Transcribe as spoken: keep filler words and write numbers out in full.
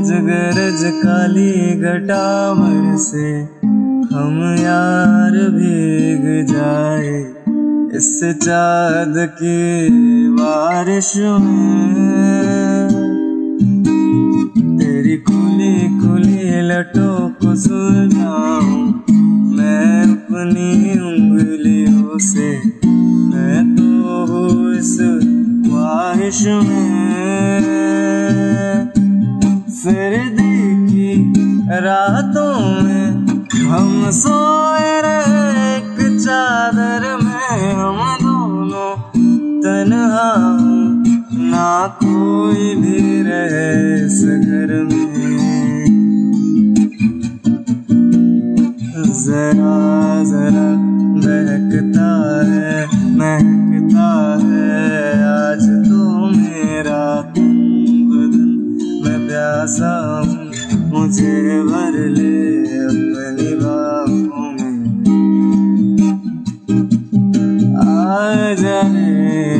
गरज गरज काली घटा बरसे, हम यार भीग जाए इस चाँद की बारिश में। तेरी खुली खुली लटों को सुलझाऊं मैं अपनी उंगलियों से, मैं तो हूँ इस ख्वाहिश में। फिर देखी रातों में हम सोए रहे एक चादर में, हम दोनों तन्हा ना कोई भी रहे इस घर में। जरा जरा महकता है महकता है आज तो मेरा तन बदन, मैं प्यासा हूँ मुझे भर ले अपनी बाहों में। आ जा रे